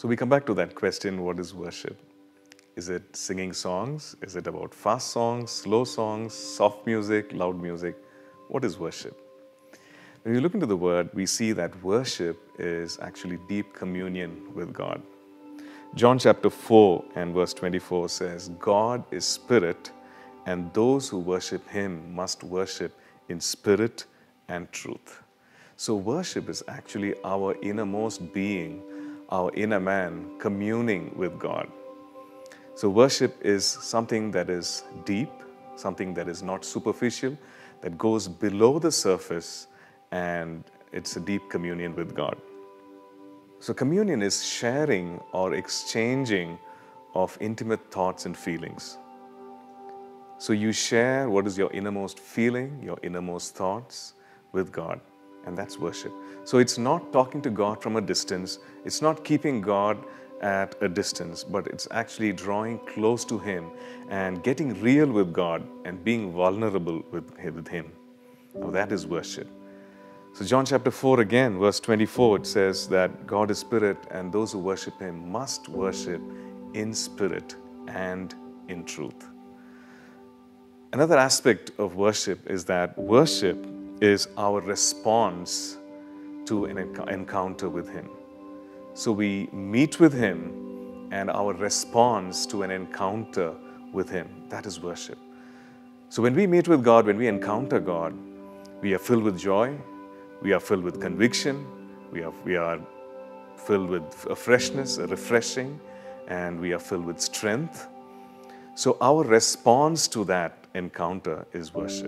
So we come back to that question, what is worship? Is it singing songs? Is it about fast songs, slow songs, soft music, loud music? What is worship? When we look into the word, we see that worship is actually deep communion with God. John chapter 4 and verse 24 says, God is spirit, and those who worship him must worship in spirit and truth. So worship is actually our innermost being, our inner man communing with God. So worship is something that is deep, something that is not superficial, that goes below the surface, and it's a deep communion with God. So communion is sharing or exchanging of intimate thoughts and feelings. So you share what is your innermost feeling, your innermost thoughts with God, and that's worship. So it's not talking to God from a distance, it's not keeping God at a distance, but it's actually drawing close to him and getting real with God and being vulnerable with him. Now that is worship. So John chapter 4 again, verse 24, it says that God is spirit, and those who worship him must worship in spirit and in truth. Another aspect of worship is that worship is our response to an encounter with him. So we meet with him, and our response to an encounter with him, that is worship. So when we meet with God, when we encounter God, we are filled with joy, we are filled with conviction, we are filled with a freshness, a refreshing, and we are filled with strength. So our response to that encounter is worship.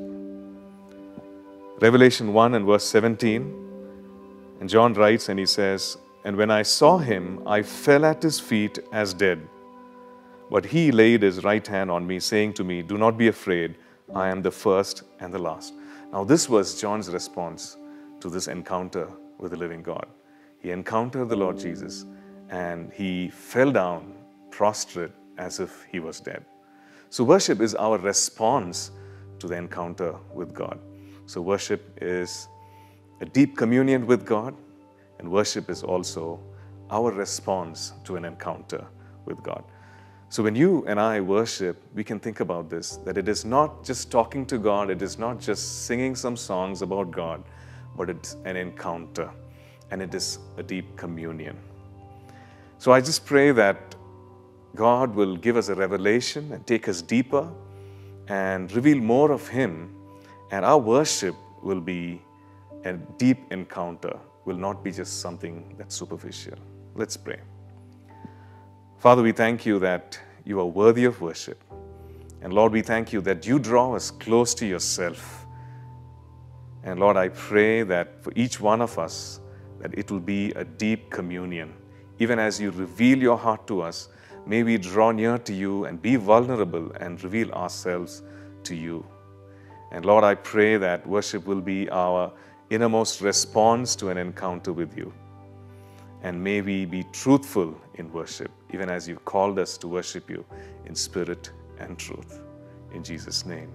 Revelation 1 and verse 17, and John writes and he says, and when I saw him, I fell at his feet as dead. But he laid his right hand on me, saying to me, do not be afraid, I am the first and the last. Now this was John's response to this encounter with the living God. He encountered the Lord Jesus, and he fell down prostrate as if he was dead. So worship is our response to the encounter with God. So worship is a deep communion with God, and worship is also our response to an encounter with God. So when you and I worship, we can think about this, that it is not just talking to God, it is not just singing some songs about God, but it's an encounter, and it is a deep communion. So I just pray that God will give us a revelation and take us deeper and reveal more of him, and our worship will be a deep encounter, will not be just something that's superficial. Let's pray. Father, we thank you that you are worthy of worship. And Lord, we thank you that you draw us close to yourself. And Lord, I pray that for each one of us, that it will be a deep communion. Even as you reveal your heart to us, may we draw near to you and be vulnerable and reveal ourselves to you. And Lord, I pray that worship will be our innermost response to an encounter with you. And may we be truthful in worship, even as you've called us to worship you in spirit and truth. In Jesus' name,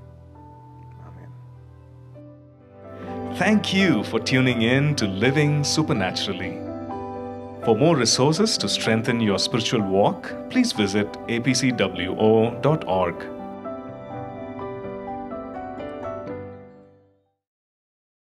amen. Thank you for tuning in to Living Supernaturally. For more resources to strengthen your spiritual walk, please visit apcwo.org.